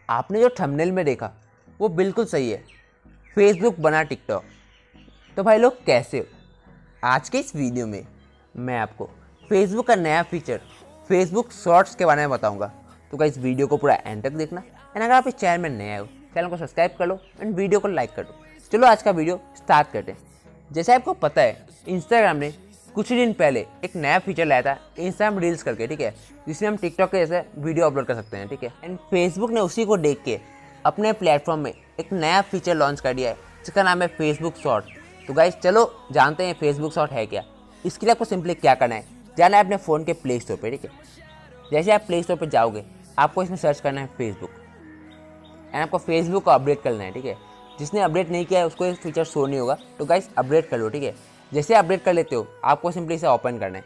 आपने जो थंबनेल में देखा वो बिल्कुल सही है, फेसबुक बना टिकटॉक। तो भाई लोग कैसे हो? आज के इस वीडियो में मैं आपको फेसबुक का नया फीचर फेसबुक शॉर्ट्स के बारे में बताऊंगा। तो गाइस वीडियो को पूरा एंड तक देखना एंड अगर आप इस चैनल में नए हो चैनल को सब्सक्राइब कर लो एंड वीडियो को लाइक कर दो। चलो आज का वीडियो स्टार्ट करते हैं। जैसे आपको पता है इंस्टाग्राम ने कुछ ही दिन पहले एक नया फीचर लाया था इंस्टाग्राम रील्स करके, ठीक है, जिसमें हम टिकटॉक के जैसे वीडियो अपलोड कर सकते हैं, ठीक है। एंड फेसबुक ने उसी को देख के अपने प्लेटफॉर्म में एक नया फीचर लॉन्च कर दिया है जिसका नाम है फेसबुक शॉर्ट। तो गाइस चलो जानते हैं फेसबुक शॉर्ट है क्या। इसके लिए आपको सिंपली क्या करना है, जाना है अपने फ़ोन के प्ले स्टोर पे, ठीक है। जैसे आप प्ले स्टोर पे जाओगे आपको इसमें सर्च करना है फेसबुक एंड आपको फेसबुक को अपडेट करना है, ठीक है। जिसने अपडेट नहीं किया है उसको ये फीचर शो नहीं होगा, तो गाइस अपडेट कर लो, ठीक है। जैसे अपडेट कर लेते हो आपको सिंपली इसे ओपन करना है।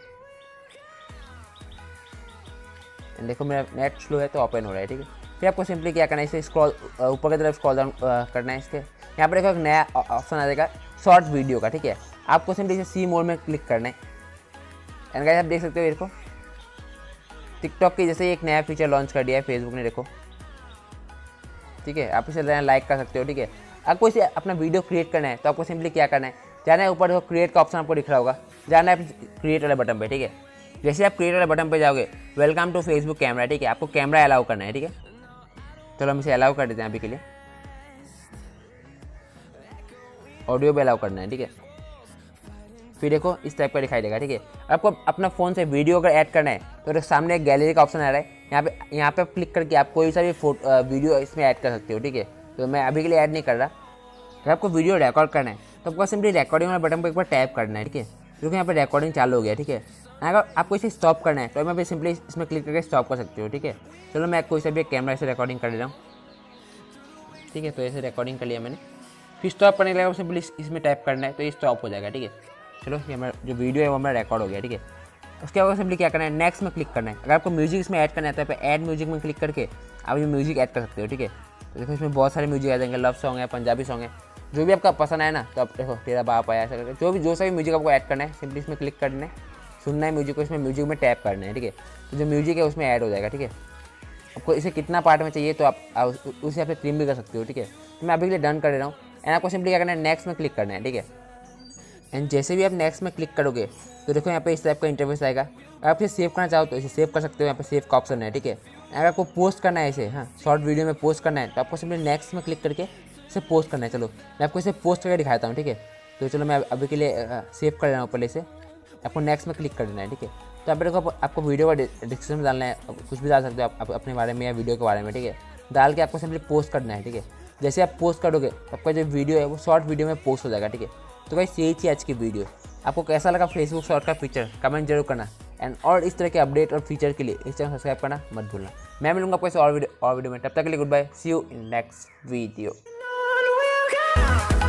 देखो मेरा नेट स्लो है तो ओपन हो रहा है, ठीक है। फिर आपको सिंपली क्या करना है, इसे स्क्रॉल ऊपर की तरफ स्क्रॉल डाउन करना है। इसके यहाँ पर देखो एक नया ऑप्शन आ जाएगा शॉर्ट वीडियो का, ठीक है। आपको सिंपली इसे सी मोड में क्लिक करना है एंड गाइस आप देख सकते हो देखो टिकटॉक की जैसे एक नया फीचर लॉन्च कर दिया है फेसबुक ने, देखो, ठीक है। आप इसे लाइक कर सकते हो, ठीक है। आपको इसे अपना वीडियो क्रिएट करना है तो आपको सिंपली क्या करना है, जाना है ऊपर देखो क्रिएट का ऑप्शन आपको दिख रहा होगा, जाना है क्रिएट वाले बटन पे, ठीक है। जैसे आप क्रिएट वाले बटन पे जाओगे वेलकम टू फेसबुक कैमरा, ठीक है, आपको कैमरा अलाउ करना है, ठीक है। चलो हम इसे अलाउ कर देते हैं अभी के लिए। ऑडियो भी अलाउ करना है, ठीक है। फिर देखो इस टाइप का दिखाई देगा, ठीक है। आपको अपना फ़ोन से वीडियो अगर ऐड करना है तो सामने एक गैलरी का ऑप्शन आ रहा है, यहाँ पे क्लिक करके आप कोई सा भी वीडियो इसमें ऐड कर सकते हो, ठीक है। तो मैं अभी के लिए ऐड नहीं कर रहा। अगर आपको वीडियो रिकॉर्ड करना है तो आपको सिंपली रिकॉर्डिंग वाले बटन पर एक बार टैप करना है, ठीक है। क्योंकि यहाँ पर रिकॉर्डिंग चालू हो गया, ठीक है। अगर आपको इसे स्टॉप करना है तो मैं सिंपली इसमें क्लिक करके स्टॉप कर सकते हो, ठीक है। चलो मैं कोई सा भी कैमरा से रिकॉर्डिंग कर ले रहा हूँ, ठीक है। तो ऐसे रिकॉर्डिंग कर लिया मैंने। फिर स्टॉप करने के लिए सिंपली इसमें टैप करना है तो ये स्टॉप हो जाएगा, ठीक है। चलो ये हमारा जो वीडियो है वो हमारा रिकॉर्ड हो गया, ठीक है। उसके बाद सिंपली क्या करना है, नेक्स्ट में क्लिक करना है। अगर आपको म्यूजिक इसमें ऐड करना है तो यहाँ पे ऐड म्यूजिक में क्लिक करके आप ये म्यूजिक ऐड कर सकते हो, ठीक है। तो देखो इसमें बहुत सारे म्यूजिक आ जाएंगे, लव सॉन्ग है, पंजाबी सॉन्ग है, जो भी आपका पसंद आए ना। तो आप देखो तेरा बाप आया, ऐसा करके जो सा भी म्यूजिक आपको ऐड करना है सिंपली इसमें क्लिक करना है, सुनना है म्यूजिक को, इसमें म्यूजिक में टैप करना है, ठीक है। तो जो म्यूजिक है उसमें ऐड हो जाएगा, ठीक है। आपको इसे कितना पार्ट में चाहिए तो आप उस हिसाब से ट्रिम भी कर सकते हो, ठीक है। तो मैं अभी के लिए डन कर दे रहा हूँ एंड आपको सिंपली क्या करना है, नेक्स्ट में क्लिक करना है, ठीक है। एंड जैसे भी आप नेक्स्ट में क्लिक करोगे तो देखो यहाँ पे इस टाइप का इंटरफेस आएगा। अगर आप इसे सेव करना चाहो तो इसे सेव कर सकते हो, यहाँ पे सेव का ऑप्शन है, ठीक है। अगर आपको पोस्ट करना है इसे, हाँ, शॉर्ट वीडियो में पोस्ट करना है तो आपको सिंपली नेक्स्ट में क्लिक करके इसे पोस्ट करना है। चलो मैं आपको इसे पोस्ट करके दिखाता हूँ, ठीक है। तो चलो मैं अभी के लिए सेव कर रहा हूँ पहले से, आपको नेक्स्ट में क्लिक कर देना है, ठीक है। तो आप देखो आपको वीडियो का डिस्क्रिप्शन में डालना है, कुछ भी डाल सकते हो आप अपने बारे में या वीडियो के बारे में, ठीक है। डाल के आपको सिंपली पोस्ट करना है, ठीक है। जैसे आप पोस्ट करोगे तो आपका जो वीडियो है वो शॉर्ट वीडियो में पोस्ट हो जाएगा, ठीक है। तो भाई यही थी आज की वीडियो। आपको कैसा लगा फेसबुक शॉर्ट का फीचर कमेंट जरूर करना एंड और इस तरह के अपडेट और फीचर के लिए इस चैनल सब्सक्राइब करना मत भूलना। मैं मिलूंगा आपको ऐसे और वीडियो में, तब तक के लिए good bye, see you in next video.